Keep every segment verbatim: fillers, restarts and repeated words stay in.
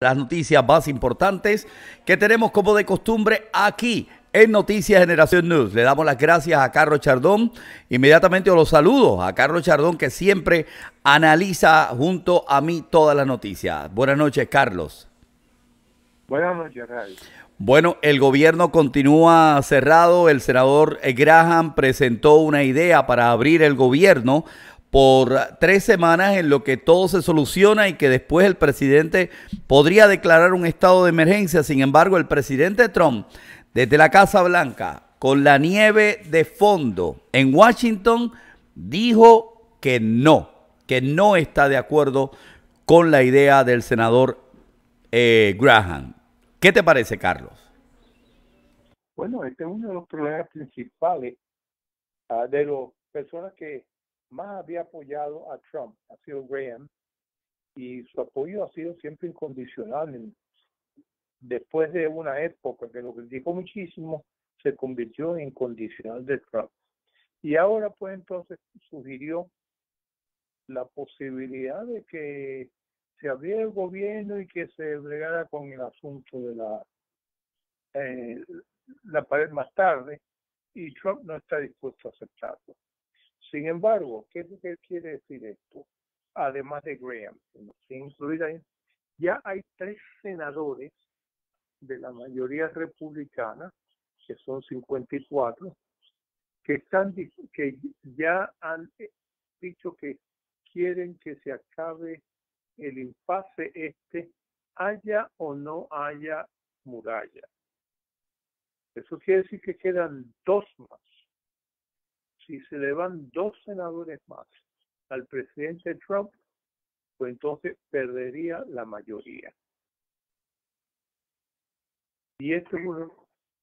Las noticias más importantes que tenemos como de costumbre aquí en Noticias Generación News. Le damos las gracias a Carlos Chardón. Inmediatamente los saludo a Carlos Chardón, que siempre analiza junto a mí todas las noticias. Buenas noches, Carlos. Buenas noches, Ray. Bueno, el gobierno continúa cerrado. El senador Graham presentó una idea para abrir el gobierno por tres semanas en lo que todo se soluciona y que después el presidente podría declarar un estado de emergencia. Sin embargo, el presidente Trump, desde la Casa Blanca, con la nieve de fondo en Washington, dijo que no, que no está de acuerdo con la idea del senador eh, Graham. ¿Qué te parece, Carlos? Bueno, este es uno de los problemas principales uh, de las personas que más había apoyado a Trump, ha sido Graham, y su apoyo ha sido siempre incondicional. Después de una época que lo criticó muchísimo, se convirtió en incondicional de Trump. Y ahora pues entonces sugirió la posibilidad de que se abriera el gobierno y que se bregara con el asunto de la, eh, la pared más tarde, y Trump no está dispuesto a aceptarlo. Sin embargo, ¿qué es lo que quiere decir esto? Además de Graham, sin incluir ahí, ya hay tres senadores de la mayoría republicana, que son cincuenta y cuatro, que, están, que ya han dicho que quieren que se acabe el impasse este, haya o no haya muralla. Eso quiere decir que quedan dos más. Si se le van dos senadores más al presidente Trump, pues entonces perdería la mayoría. Y esto es uno,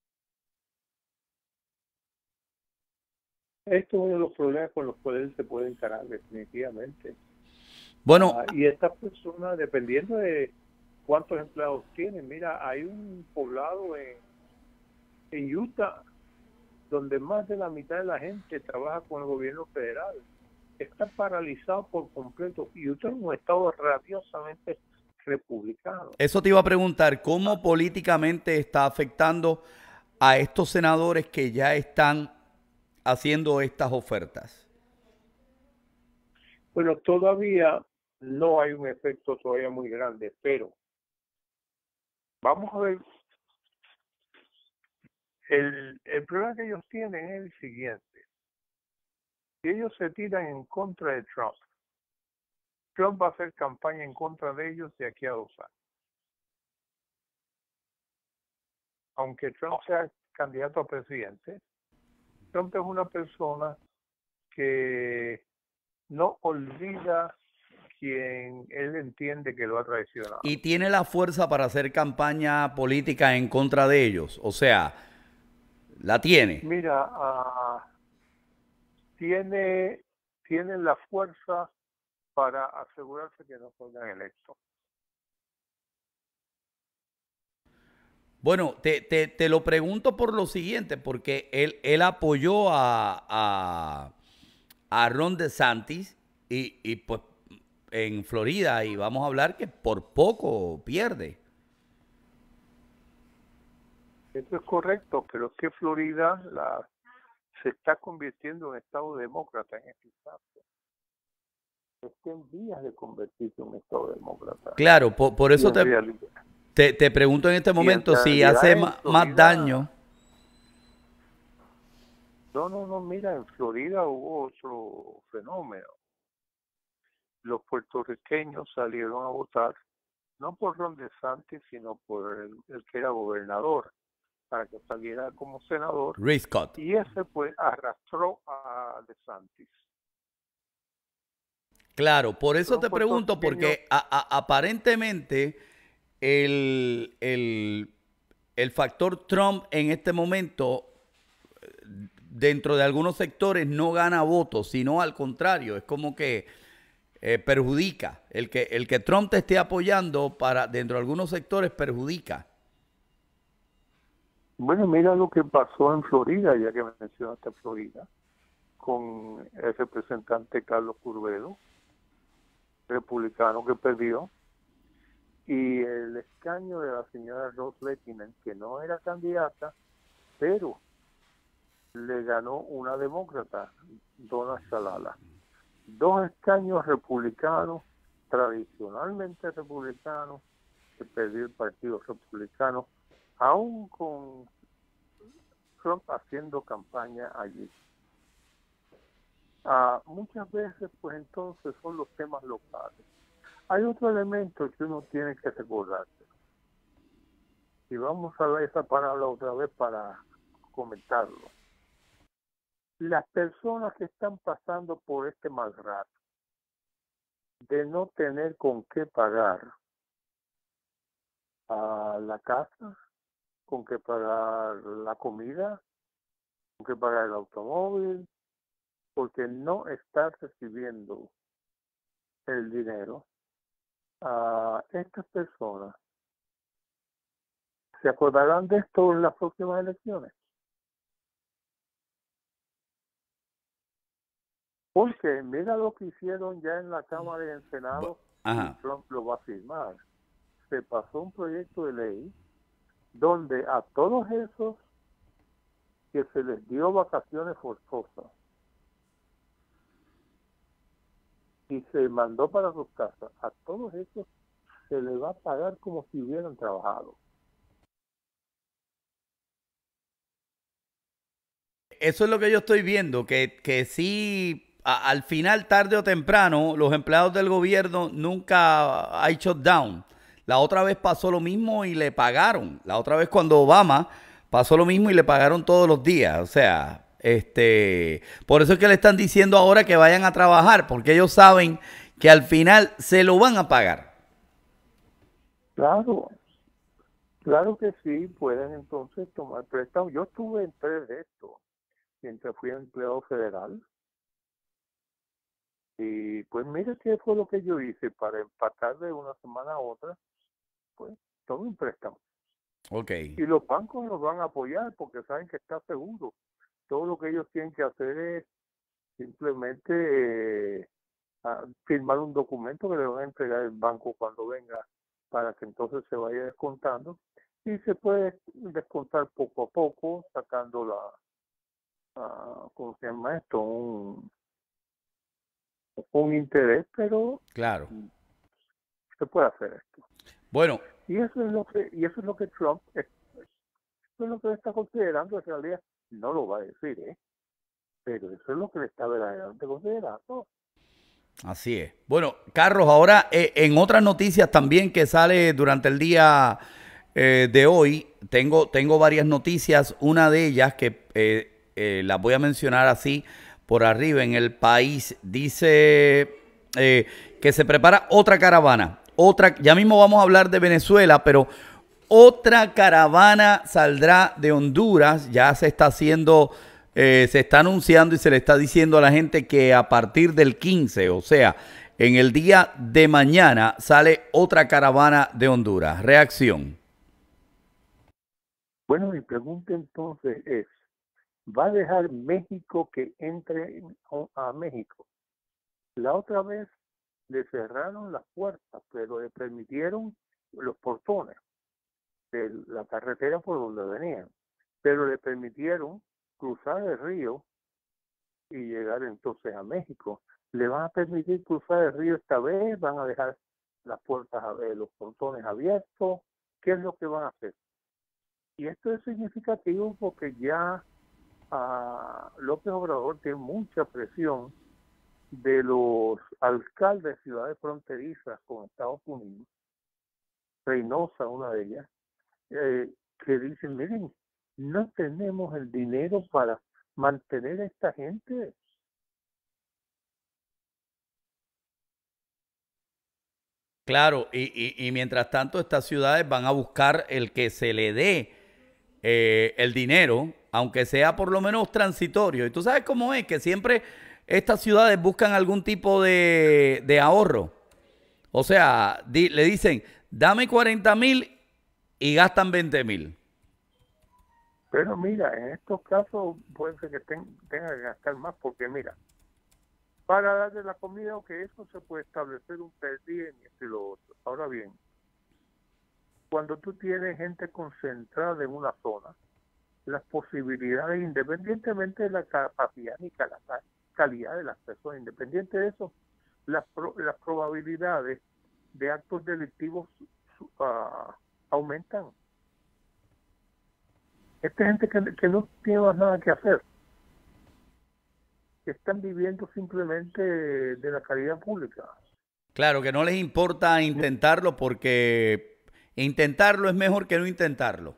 esto es uno de los problemas con los cuales se puede encarar definitivamente. Bueno, Ah, y estas personas, dependiendo de cuántos empleados tienen, mira, hay un poblado en, en Utah donde más de la mitad de la gente trabaja con el gobierno federal. Está paralizado por completo. Y Utah es un estado rabiosamente republicano. eso te iba a preguntar, ¿cómo políticamente está afectando a estos senadores que ya están haciendo estas ofertas? Bueno, todavía no hay un efecto todavía muy grande, pero vamos a ver, el, el problema que ellos tienen es el siguiente. Si ellos se tiran en contra de Trump, Trump va a hacer campaña en contra de ellos de aquí a dos años. Aunque Trump sea candidato a presidente, Trump es una persona que no olvida quien él entiende que lo ha traicionado. Y tiene la fuerza para hacer campaña política en contra de ellos. O sea, la tiene. Mira, uh, tiene, tiene la fuerza para asegurarse que no salgan electos. Bueno, te, te, te lo pregunto por lo siguiente, porque él, él apoyó a, a, a Ron DeSantis y, y pues en Florida, y vamos a hablar que por poco pierde. Eso es correcto, pero es que Florida la, se está convirtiendo en estado demócrata en este instante. Está en vías de convertirse en un estado demócrata. Claro, por, por Y eso en te, realidad, te, te pregunto en este y en momento si hace realidad en ma- más daño. Florida, no, no, no, mira, en Florida hubo otro fenómeno. Los puertorriqueños salieron a votar, no por Ron DeSantis, sino por el, el que era gobernador, para que saliera como senador, Rick Scott. y ese pues arrastró a DeSantis. Claro, por eso Fueron te pregunto, puertorriqueños. porque a, a, aparentemente el, el, el factor Trump en este momento, dentro de algunos sectores, no gana votos, sino al contrario, es como que eh, perjudica. El que, el que Trump te esté apoyando para dentro de algunos sectores perjudica. Bueno, mira lo que pasó en Florida, ya que me mencionaste Florida, con el representante Carlos Curvelo, republicano que perdió. y el escaño de la señora Rose Lettinen, que no era candidata, pero le ganó una demócrata, Donna Shalala. Dos escaños republicanos, tradicionalmente republicanos, que perdió el Partido Republicano, aún con Trump haciendo campaña allí. Ah, muchas veces, pues entonces son los temas locales. Hay otro elemento que uno tiene que recordarse. Y vamos a ver esa palabra otra vez para comentarlo. Las personas que están pasando por este mal rato de no tener con qué pagar a la casa, con qué pagar la comida, con qué pagar el automóvil, porque no está recibiendo el dinero, a estas personas se acordarán de esto en las próximas elecciones. Porque mira lo que hicieron ya en la Cámara y en el Senado, y Trump lo va a firmar. Se pasó un proyecto de ley donde a todos esos que se les dio vacaciones forzosas y se mandó para sus casas, a todos esos se les va a pagar como si hubieran trabajado. Eso es lo que yo estoy viendo, que, que sí, a, al final, tarde o temprano, los empleados del gobierno nunca hay shutdown. La otra vez pasó lo mismo y le pagaron. La otra vez cuando Obama pasó lo mismo y le pagaron todos los días. O sea, este, por eso es que le están diciendo ahora que vayan a trabajar, porque ellos saben que al final se lo van a pagar. Claro, claro que sí, pueden entonces tomar préstamos. Yo estuve en tres de estos mientras fui empleado federal. Y pues mira qué fue lo que yo hice para empatar de una semana a otra, pues todo un préstamo. Okay. Y los bancos los van a apoyar porque saben que está seguro. Todo lo que ellos tienen que hacer es simplemente eh, firmar un documento que le van a entregar el banco cuando venga para que entonces se vaya descontando. Y se puede descontar poco a poco, sacando la, uh, ¿cómo se llama esto? Un, un interés, pero claro, se puede hacer esto. Bueno, y eso es lo que y eso es lo que Trump es, eso es lo que está considerando. En realidad no lo va a decir, ¿eh? Pero eso es lo que le está verdaderamente considerando. Así es. Bueno, Carlos, ahora eh, en otras noticias también que sale durante el día eh, de hoy, tengo, tengo varias noticias. Una de ellas que eh, eh, las voy a mencionar así por arriba. En el país dice eh, que se prepara otra caravana. Otra, ya mismo vamos a hablar de Venezuela, pero otra caravana saldrá de Honduras. Ya se está haciendo... Eh, se está anunciando y se le está diciendo a la gente que a partir del quince, o sea, en el día de mañana, sale otra caravana de Honduras. Reacción. Bueno, mi pregunta entonces es, ¿va a dejar México que entre a México? La otra vez le cerraron las puertas, pero le permitieron los portones de la carretera por donde venían, pero le permitieron cruzar el río y llegar entonces a México. ¿Le van a permitir cruzar el río esta vez? ¿Van a dejar las puertas, eh, los portones abiertos? ¿Qué es lo que van a hacer? Y esto es significativo porque ya uh, López Obrador tiene mucha presión de los alcaldes de ciudades fronterizas con Estados Unidos, Reynosa, una de ellas, eh, que dicen, miren, no tenemos el dinero para mantener a esta gente. Claro, y, y, y mientras tanto estas ciudades van a buscar el que se le dé eh, el dinero, aunque sea por lo menos transitorio. Y tú sabes cómo es, que siempre estas ciudades buscan algún tipo de, de ahorro. O sea, di, le dicen, dame cuarenta mil y gastan veinte mil. Pero mira, en estos casos puede ser que ten, tenga que gastar más, porque mira, para darle la comida o que eso se puede establecer un per diem y esto y lo otro. Ahora bien, cuando tú tienes gente concentrada en una zona, las posibilidades, independientemente de la capacidad ni la calidad de las personas, independiente de eso, las, pro, las probabilidades de actos delictivos uh, aumentan. Esta gente que, que no tiene más nada que hacer, que están viviendo simplemente de la caridad pública. Claro, que no les importa intentarlo porque intentarlo es mejor que no intentarlo.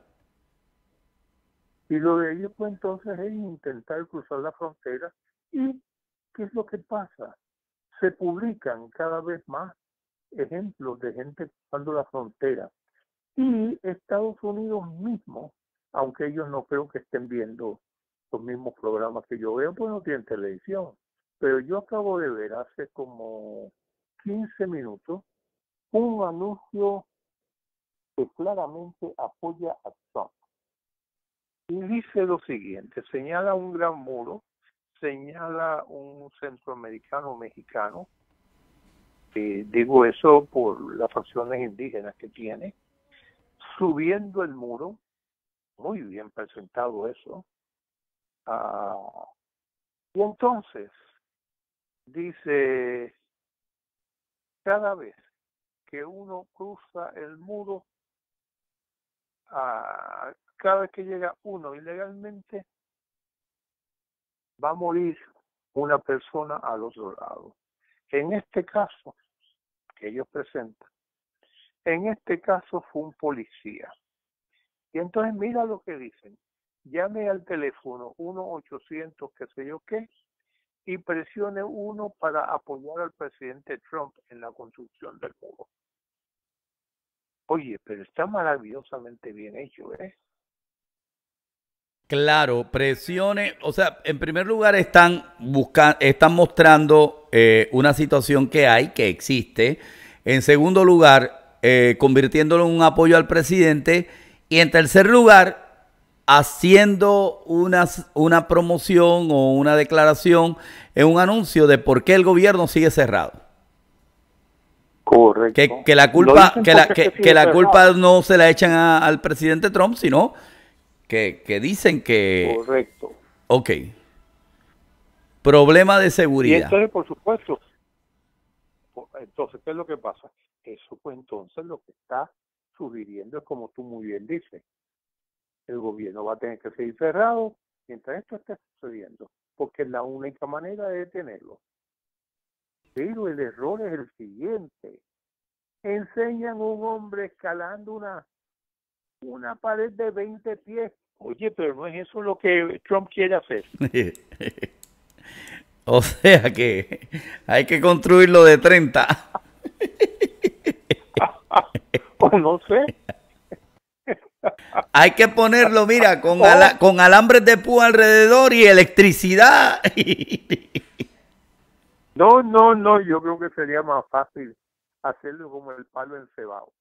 Y lo de ellos pues entonces es intentar cruzar la frontera. ¿Y qué es lo que pasa? Se publican cada vez más ejemplos de gente cruzando la frontera. Y Estados Unidos mismo, aunque ellos no creo que estén viendo los mismos programas que yo veo, pues no tienen televisión. Pero yo acabo de ver hace como quince minutos un anuncio que claramente apoya a Trump. Y dice lo siguiente, señala un gran muro, señala un centroamericano mexicano, eh, digo eso por las facciones indígenas que tiene, subiendo el muro, muy bien presentado eso, uh, y entonces dice, cada vez que uno cruza el muro, uh, cada vez que llega uno ilegalmente, va a morir una persona al otro lado. En este caso, que ellos presentan, en este caso fue un policía. Y entonces mira lo que dicen. Llame al teléfono uno ochocientos qué sé yo qué y presione uno para apoyar al presidente Trump en la construcción del muro. Oye, pero está maravillosamente bien hecho, ¿eh? Claro, presiones, o sea, en primer lugar están buscando, están mostrando eh, una situación que hay, que existe. En segundo lugar, eh, convirtiéndolo en un apoyo al presidente. Y en tercer lugar, haciendo una, una promoción o una declaración en un anuncio de por qué el gobierno sigue cerrado. Correcto. Que, que la culpa, que la, que, que la culpa no se la echan a, al presidente Trump, sino que, que dicen que... Correcto. Ok. Problema de seguridad. Y entonces, por supuesto, entonces, ¿qué es lo que pasa? Eso, pues entonces lo que está sugiriendo es como tú muy bien dices. El gobierno va a tener que seguir cerrado mientras esto esté sucediendo, porque es la única manera de detenerlo. Pero el error es el siguiente. Enseñan a un hombre escalando una, una pared de veinte pies. Oye, pero no es eso lo que Trump quiere hacer. O sea que hay que construirlo de treinta. O no sé. Hay que ponerlo, mira, con, ala, con alambres de púa alrededor y electricidad. No, no, no, yo creo que sería más fácil hacerlo como el palo encebado.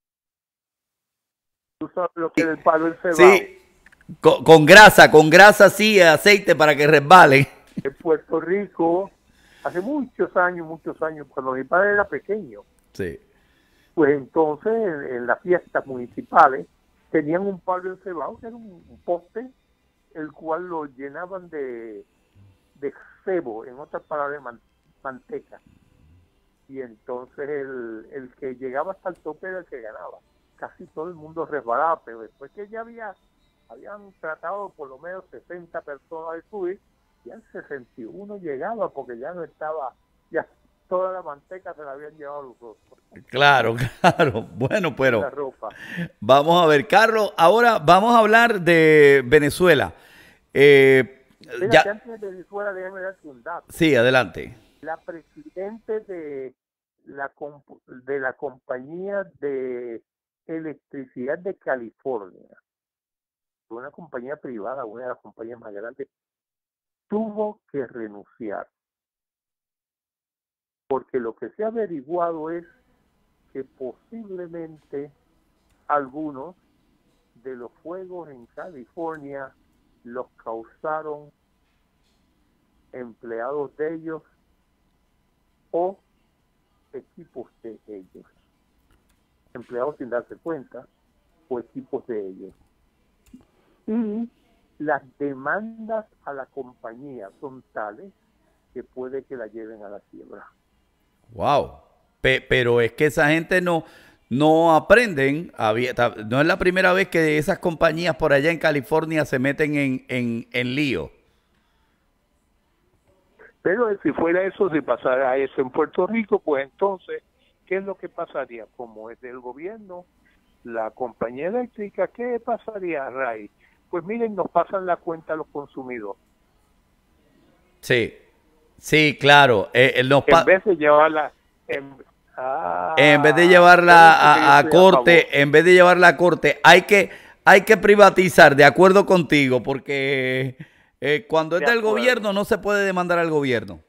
¿Tú sabes lo que es el palo encebado? Sí, con, con grasa, con grasa sí, aceite para que resbale. En Puerto Rico, hace muchos años, muchos años, cuando mi padre era pequeño, sí. Pues entonces en, en las fiestas municipales tenían un palo encebado, que era un, un poste, el cual lo llenaban de, de cebo, en otras palabras, man, manteca. Y entonces el, el que llegaba hasta el tope era el que ganaba. Casi todo el mundo resbalaba, pero después que ya había, habían tratado por lo menos sesenta personas de subir, ya el sesenta y uno llegaba porque ya no estaba, ya toda la manteca se la habían llevado los otros. Claro, claro. Bueno, pero la ropa. Vamos a ver, Carlos, ahora vamos a hablar de Venezuela. Eh, Mira, ya... que antes de Venezuela, déjame darte un dato. Sí, adelante. La presidente de la, de la compañía de electricidad de California, una compañía privada, una de las compañías más grandes, tuvo que renunciar. Porque lo que se ha averiguado es que posiblemente algunos de los fuegos en California los causaron empleados de ellos o equipos de ellos. Empleados sin darse cuenta, o equipos de ellos. Y las demandas a la compañía son tales que puede que la lleven a la quiebra. Wow. Pe- pero es que esa gente no, no aprenden. había- ta- No es la primera vez que esas compañías por allá en California se meten en, en, en lío. Pero si fuera eso, si pasara eso en Puerto Rico, pues entonces, ¿qué es lo que pasaría? Como es del gobierno, la compañía eléctrica, ¿qué pasaría, Ray? Pues miren, nos pasan la cuenta a los consumidores. Sí, sí, claro. Eh, eh, nos En pa- vez de llevarla, en, en vez de ah, llevarla por eso que yo a, a estoy a favor. corte, en vez de llevarla a corte, hay que, hay que privatizar, de acuerdo contigo, porque eh, cuando es De del acuerdo. gobierno no se puede demandar al gobierno.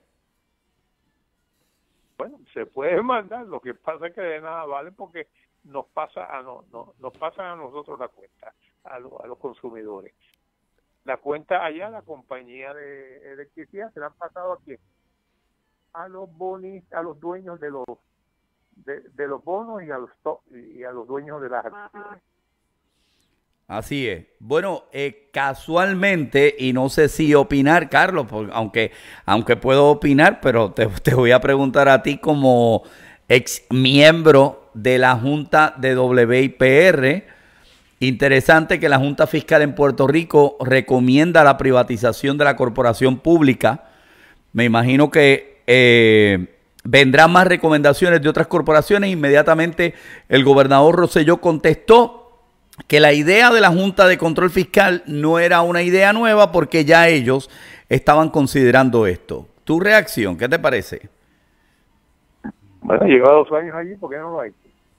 Bueno, se puede mandar, lo que pasa es que de nada vale porque nos pasa a no, no, nos pasan a nosotros la cuenta, a, lo- a los consumidores. La cuenta allá, la compañía de electricidad, se la han pasado aquí a los bonis, a los dueños de los de, de los bonos y a los to- y a los dueños de las acciones. Así es. Bueno, eh, casualmente, y no sé si opinar, Carlos, porque aunque, aunque puedo opinar, pero te, te voy a preguntar a ti como ex miembro de la Junta de W I P R. Interesante que la Junta Fiscal en Puerto Rico recomienda la privatización de la corporación pública. Me imagino que eh, vendrán más recomendaciones de otras corporaciones. Inmediatamente el gobernador Rosselló contestó que la idea de la Junta de Control Fiscal no era una idea nueva porque ya ellos estaban considerando esto. ¿Tu reacción? ¿Qué te parece? Bueno, lleva dos años allí, ¿por qué no lo hay?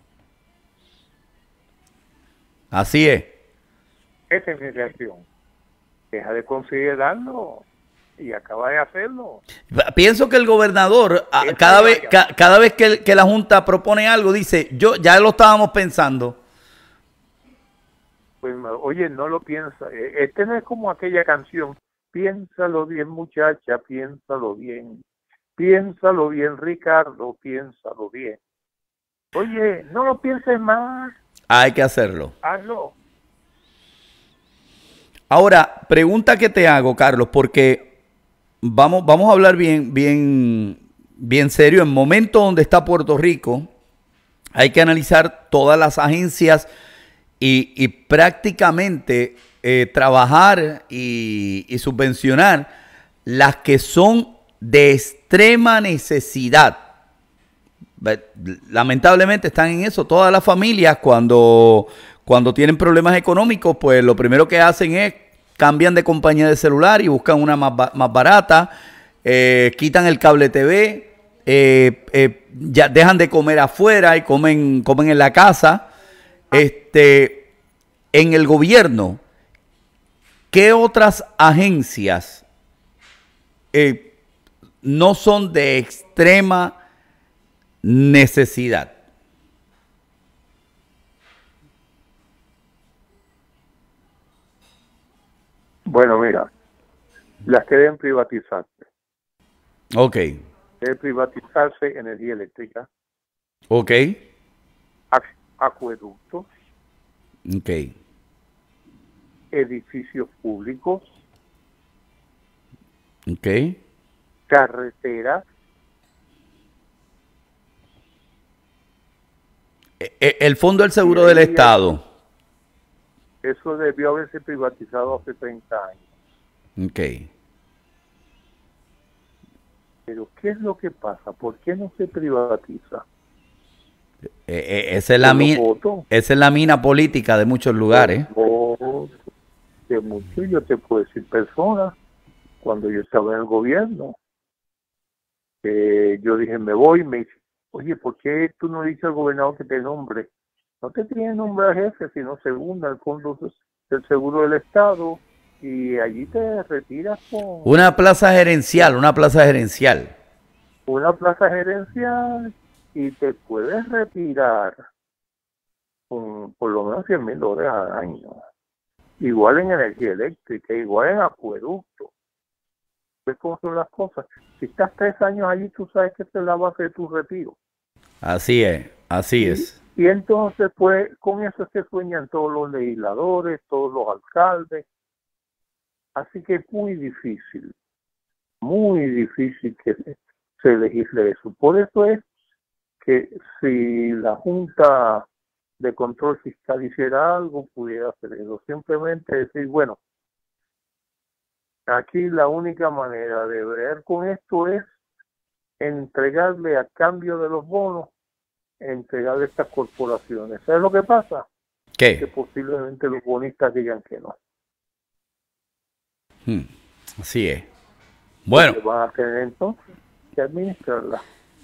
Así es. Esa es mi reacción. Deja de considerarlo y acaba de hacerlo. Pienso que el gobernador, a- Eso cada no vez, vaya. ca- cada vez que, el- que la Junta propone algo, dice, yo ya lo estábamos pensando. Pues, oye, no lo piensa. Eh, Este no es como aquella canción. Piénsalo bien, muchacha, piénsalo bien. Piénsalo bien, Ricardo, piénsalo bien. Oye, no lo pienses más, Hay que hacerlo. hazlo. Ahora, pregunta que te hago, Carlos, porque vamos, vamos a hablar bien, bien, bien serio. En momentos donde está Puerto Rico, hay que analizar todas las agencias y, y prácticamente eh, trabajar y, y subvencionar las que son de extrema necesidad. Lamentablemente están en eso. Todas las familias cuando, cuando tienen problemas económicos, pues lo primero que hacen es cambian de compañía de celular y buscan una más, ba- más barata, eh, quitan el cable T V, eh, eh, ya dejan de comer afuera y comen, comen en la casa. Este, en el gobierno, ¿qué otras agencias eh, no son de extrema necesidad? Bueno, mira, las que deben privatizarse. Ok, Debe privatizarse energía eléctrica, ok, ac- acueductos, ok, edificios públicos, ok. carreteras. E- e- El Fondo del Seguro Y del ahí Estado. Eso debió haberse privatizado hace treinta años. Ok. Pero ¿qué es lo que pasa? ¿Por qué no se privatiza? E- e- esa, es la Por los mina, votos. esa es la mina política de muchos lugares. Los votos de muchos, yo te puedo decir personas, cuando yo estaba en el gobierno, que yo dije, me voy, me dice, oye, ¿por qué tú no dices al gobernador que te nombre? No te tiene nombre al jefe, sino segunda al fondo del seguro del Estado, y allí te retiras con Una plaza gerencial, una plaza gerencial. una plaza gerencial y te puedes retirar con por lo menos cien mil dólares al año. Igual en energía eléctrica, igual en acueducto. ¿Ves cómo son las cosas? Si estás tres años allí, tú sabes que te la va a hacer tu retiro. Así es, así Y, es. Y entonces, pues, con eso se sueñan todos los legisladores, todos los alcaldes. Así que es muy difícil, muy difícil que se, se legisle eso. Por eso es que si la Junta de Control Fiscal hiciera algo, pudiera hacer eso. Simplemente decir, bueno, aquí la única manera de ver con esto es entregarle a cambio de los bonos, entregarle a estas corporaciones. ¿Sabes lo que pasa? ¿Qué? Que posiblemente los bonistas digan que no. Hmm, así es. Bueno, Porque van a tener entonces que administrarla.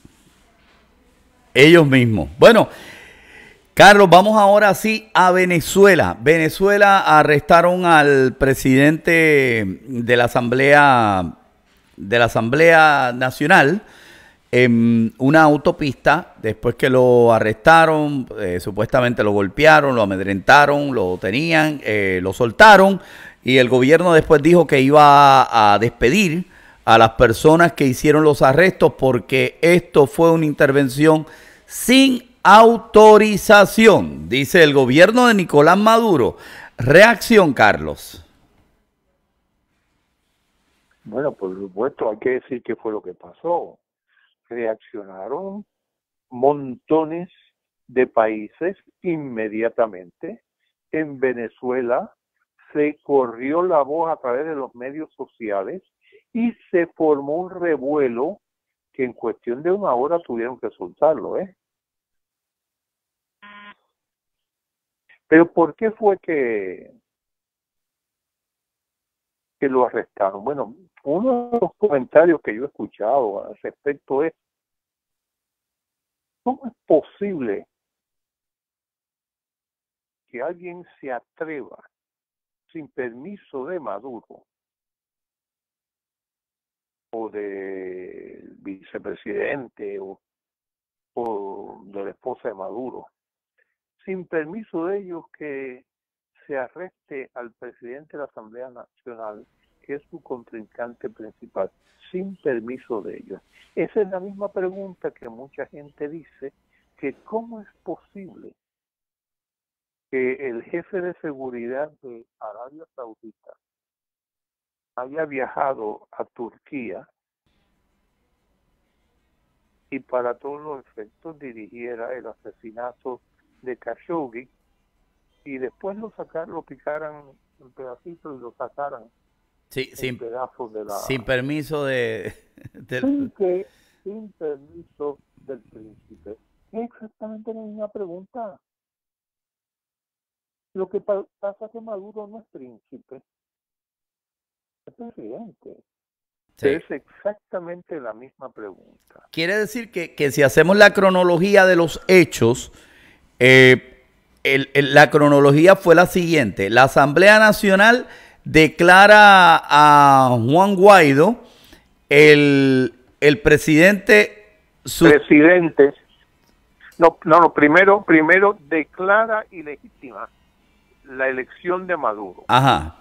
ellos mismos. Bueno, Carlos, vamos ahora sí a Venezuela. Venezuela arrestaron al presidente de la Asamblea de la Asamblea Nacional en una autopista. Después que lo arrestaron, eh, supuestamente lo golpearon, lo amedrentaron, lo tenían, eh, lo soltaron y el gobierno después dijo que iba a, a despedir a las personas que hicieron los arrestos porque esto fue una intervención sin autorización, dice el gobierno de Nicolás Maduro. Reacción, Carlos. Bueno, por supuesto, hay que decir qué fue lo que pasó. Reaccionaron montones de países inmediatamente. En Venezuela se corrió la voz a través de los medios sociales y se formó un revuelo que en cuestión de una hora tuvieron que soltarlo, ¿eh? Pero ¿por qué fue que, que lo arrestaron? Bueno, uno de los comentarios que yo he escuchado al respecto es, ¿cómo es posible que alguien se atreva sin permiso de Maduro o del vicepresidente o, o de la esposa de Maduro, sin permiso de ellos, que se arreste al presidente de la Asamblea Nacional, que es su contrincante principal, sin permiso de ellos? Esa es la misma pregunta que mucha gente dice, que cómo es posible que el jefe de seguridad de Arabia Saudita haya viajado a Turquía y para todos los efectos dirigiera el asesinato de Khashoggi y después lo sacaran, lo picaran en pedacitos y lo sacaran Sí, en sin, pedazos de la... sin permiso de... de Sin que, sin permiso del príncipe. Es exactamente la misma pregunta. Lo que pa pasa es que Maduro no es príncipe, es presidente. sí. Es exactamente la misma pregunta. Quiere decir que, que si hacemos la cronología de los hechos, eh, el, el, la cronología fue la siguiente. La Asamblea Nacional declara a Juan Guaidó el, el presidente... Su... Presidente. No, no, no, primero, primero declara ilegítima la elección de Maduro. Ajá.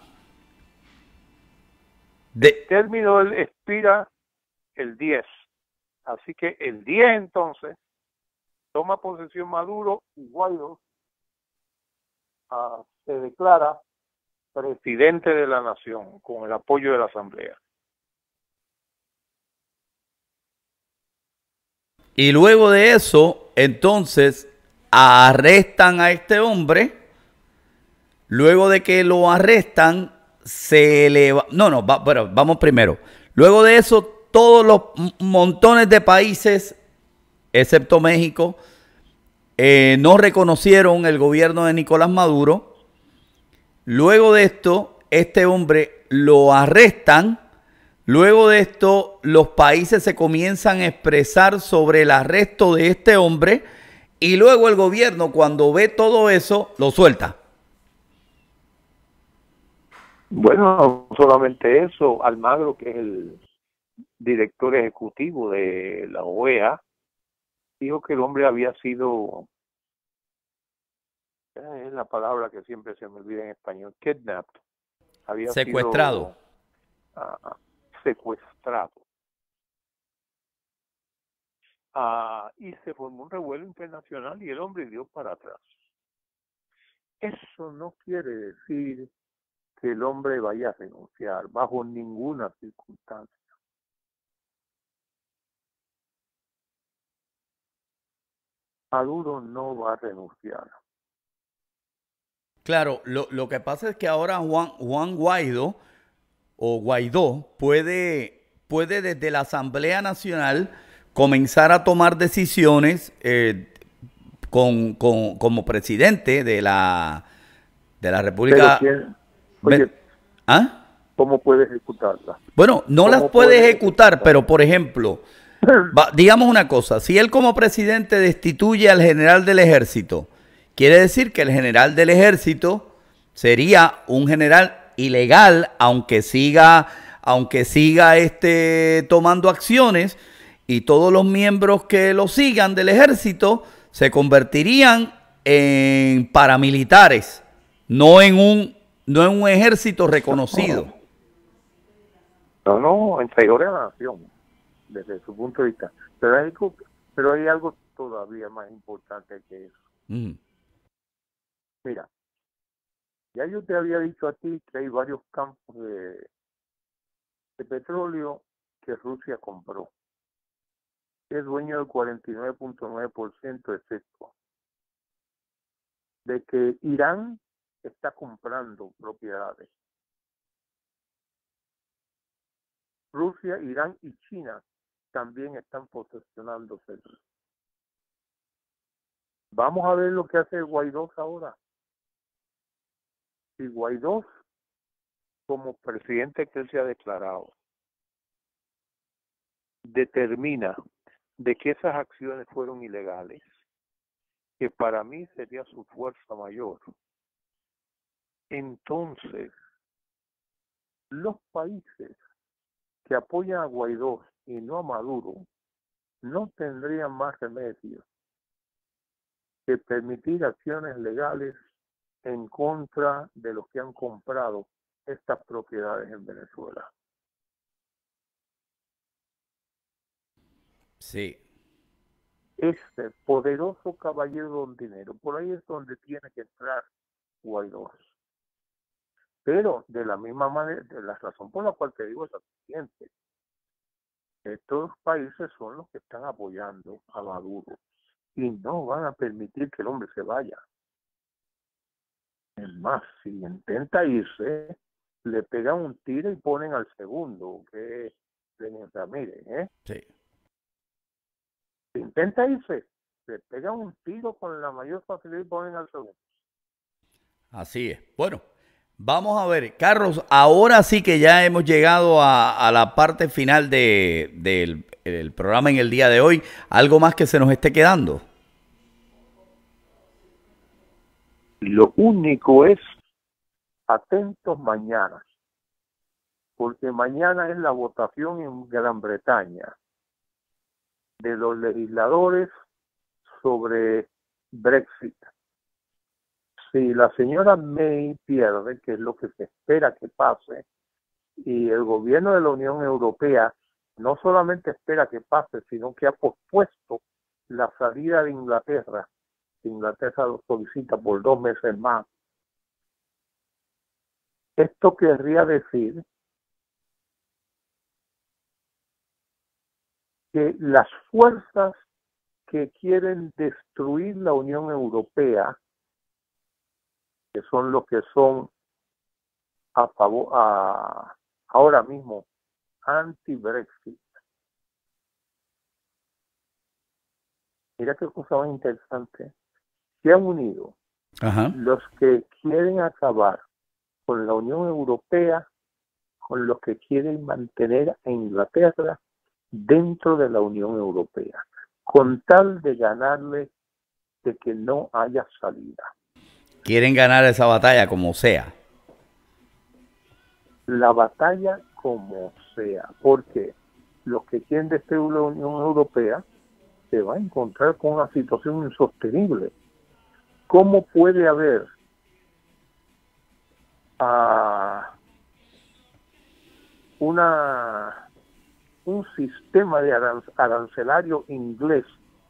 De... El término expira el diez. Así que el diez entonces toma posesión Maduro y Guaidó uh, se declara presidente de la nación con el apoyo de la Asamblea. Y luego de eso, entonces, arrestan a este hombre. Luego de que lo arrestan, se le va... No, no, va, bueno, vamos primero. Luego de eso, todos los montones de países, excepto México, eh, no reconocieron el gobierno de Nicolás Maduro. Luego de esto, este hombre lo arrestan. Luego de esto, los países se comienzan a expresar sobre el arresto de este hombre. Y luego el gobierno, cuando ve todo eso, lo suelta. Bueno, no solamente eso, Almagro, que es el director ejecutivo de la O E A, dijo que el hombre había sido, es la palabra que siempre se me olvida en español, kidnapped, había secuestrado. Sido, uh, secuestrado. Ah, y se formó un revuelo internacional y el hombre dio para atrás. Eso no quiere decir que el hombre vaya a renunciar bajo ninguna circunstancia. Maduro no va a renunciar. Claro, lo, lo que pasa es que ahora Juan, Juan Guaidó o Guaidó puede, puede desde la Asamblea Nacional comenzar a tomar decisiones eh, con, con- como presidente de la, de la Pero República. quién, Ven- oye, ¿Ah? ¿cómo puede ejecutarla? Bueno, no las ¿Cómo puede puede ejecutar, ejecutarla? pero por ejemplo, va- digamos una cosa, si él como presidente destituye al general del ejército, quiere decir que el general del ejército sería un general ilegal, aunque siga, aunque siga este, tomando acciones, y todos los miembros que lo sigan del ejército se convertirían en paramilitares, no en un, no en un ejército reconocido. No, no, en traidor a la nación, desde su punto de vista. Pero hay, algo- pero hay algo todavía más importante que eso. Mm. Mira, ya yo te había dicho a ti que hay varios campos de, de petróleo que Rusia compró. Es dueño del cuarenta y nueve punto nueve por ciento de Cesco. De que Irán está comprando propiedades. Rusia, Irán y China también están posesionándose. Vamos a ver lo que hace Guaidó ahora. Si Guaidó, como presidente que él se ha declarado, determina de que esas acciones fueron ilegales, que para mí sería su fuerza mayor, entonces los países que apoyan a Guaidó y no a Maduro no tendrían más remedio que permitir acciones legales en contra de los que han comprado estas propiedades en Venezuela. Sí. Este poderoso caballero don dinero, por ahí es donde tiene que entrar Guaidó. Pero de la misma manera, de la razón por la cual te digo es la siguiente: estos países son los que están apoyando a Maduro y no van a permitir que el hombre se vaya. Es más, si intenta irse, le pegan un tiro y ponen al segundo, que es Lenín Ramírez, ¿eh? Sí. Si intenta irse, le pegan un tiro con la mayor facilidad y ponen al segundo. Así es. Bueno, vamos a ver, Carlos, ahora sí que ya hemos llegado a, a la parte final de, del el programa en el día de hoy. ¿Algo más que se nos esté quedando? Lo único es atentos mañana, porque mañana es la votación en Gran Bretaña de los legisladores sobre Brexit. Si la señora May pierde, que es lo que se espera que pase, y el gobierno de la Unión Europea no solamente espera que pase, sino que ha pospuesto la salida de Inglaterra. Inglaterra lo solicita por dos meses más. Esto querría decir que las fuerzas que quieren destruir la Unión Europea, que son los que son a favor, a, ahora mismo anti-Brexit. Mira qué cosa más interesante. Se han unido Ajá. los que quieren acabar con la Unión Europea, con los que quieren mantener a Inglaterra dentro de la Unión Europea, con tal de ganarle de que no haya salida. Quieren ganar esa batalla como sea. La batalla como sea, porque los que quieren destruir la Unión Europea se va a encontrar con una situación insostenible. ¿Cómo puede haber uh, una un sistema de aranc- arancelario inglés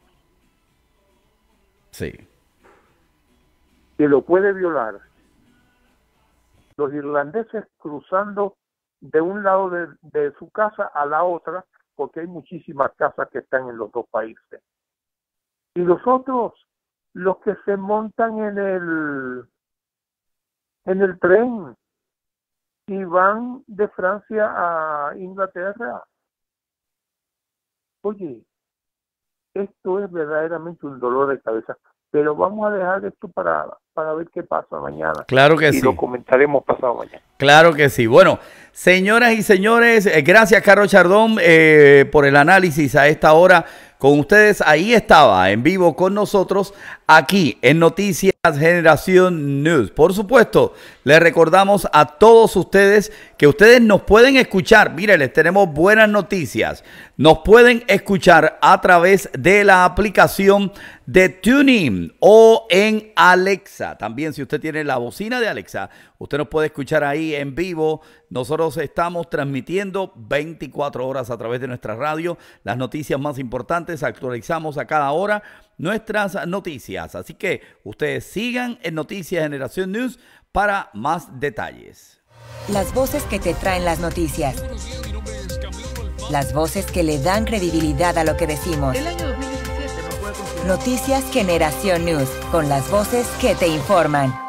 Sí. que lo puede violar, los irlandeses cruzando de un lado de, de su casa a la otra, porque hay muchísimas casas que están en los dos países. Y los otros, los que se montan en el en el tren y van de Francia a Inglaterra. Oye, esto es verdaderamente un dolor de cabeza, pero vamos a dejar esto para, para ver qué pasa mañana. Claro que y sí. Y lo comentaremos pasado mañana. Claro que sí. Bueno, señoras y señores, eh, gracias Carlos Chardón eh, por el análisis a esta hora con ustedes. Ahí estaba en vivo con nosotros aquí en Noticias Generación News. Por supuesto, les recordamos a todos ustedes que ustedes nos pueden escuchar. Mire, les tenemos buenas noticias. Nos pueden escuchar a través de la aplicación de TuneIn o en Alexa. También si usted tiene la bocina de Alexa, usted nos puede escuchar ahí en vivo. Nosotros estamos transmitiendo veinticuatro horas a través de nuestra radio las noticias más importantes. Actualizamos a cada hora nuestras noticias. Así que ustedes sigan en Noticias Generación News para más detalles. Las voces que te traen las noticias. Las voces que le dan credibilidad a lo que decimos. Noticias Generación News, con las voces que te informan.